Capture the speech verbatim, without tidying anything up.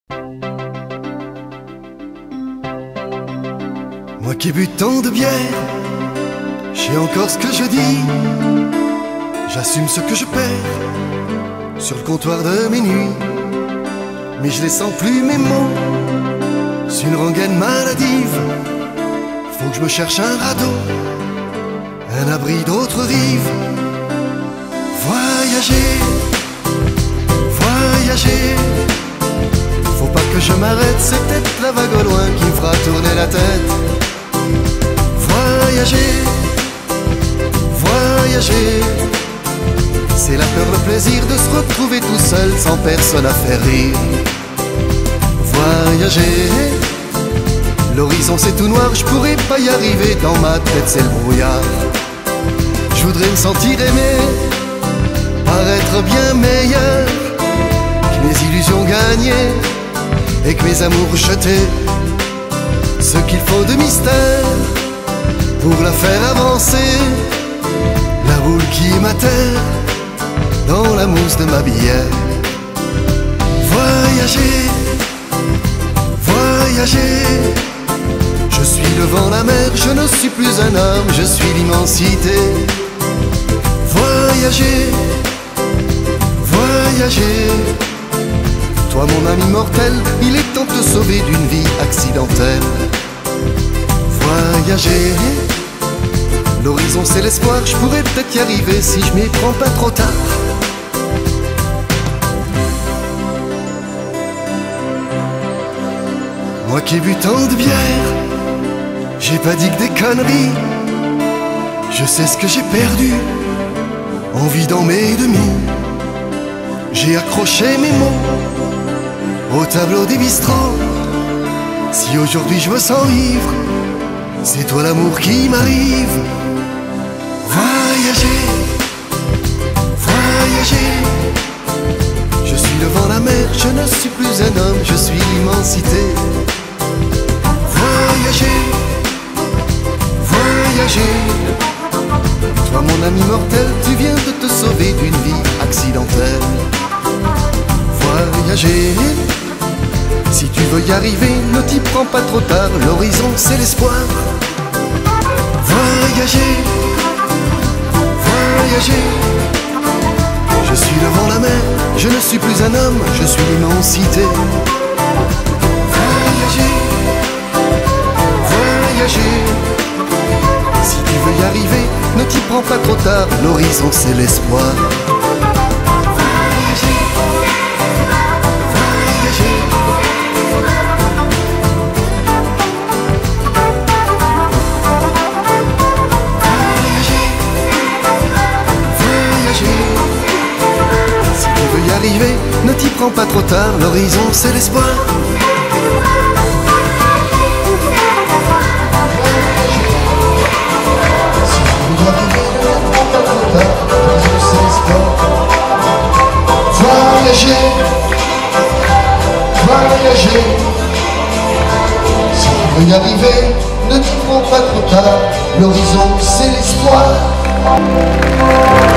Moi qui ai bu tant de bière, j'ai encore ce que je dis. J'assume ce que je perds sur le comptoir de mes nuits. Mais je les sens plus mes mots, c'est une rengaine maladive. Faut que je me cherche un radeau, un abri d'autres rives. Voyager, voyager, faut pas que je m'arrête, c'est peut-être la vague au loin qui me fera tourner la tête. Voyager, voyager, c'est la peur, le plaisir de se retrouver tout seul sans personne à faire rire. Voyager, l'horizon c'est tout noir, je pourrais pas y arriver, dans ma tête c'est le brouillard. Je voudrais me sentir aimé, paraître bien meilleur, que mes illusions gagnées et que mes amours jetés. Ce qu'il faut de mystère pour la faire avancer, la boule qui m'atterre dans la mousse de ma bière. Voyager, voyager, je suis devant la mer, je ne suis plus un homme, je suis l'immensité. Voyager, voyager, toi mon ami mortel, il est temps de te sauver d'une vie accidentelle. Voyager, l'horizon c'est l'espoir, je pourrais peut-être y arriver si je m'y prends pas trop tard. Moi qui ai bu tant de bière, j'ai pas dit que des conneries. Je sais ce que j'ai perdu en vidant mes demi. J'ai accroché mes mots au tableau des bistrots. Si aujourd'hui je me sens ivre, c'est toi l'amour qui m'arrive. Voyager, voyager, je suis devant la mer, je ne suis plus un homme, je suis l'immensité. Voyager, voyager, toi mon ami mortel, tu viens de te sauver d'une vie accidentelle. Voyager, si tu veux y arriver, ne t'y prends pas trop tard, l'horizon c'est l'espoir. Voyager, voyager, je suis devant la mer, je ne suis plus un homme, je suis l'immensité. Voyager, voyager, si tu veux y arriver, ne t'y prends pas trop tard, l'horizon c'est l'espoir. Ne t'y prends pas trop tard, l'horizon c'est l'espoir. Si tu veux y arriver, ne t'y prends pas trop tard, l'horizon c'est l'espoir. Voyager, voyager, si tu veux y arriver, ne t'y prends pas trop tard, l'horizon c'est l'espoir.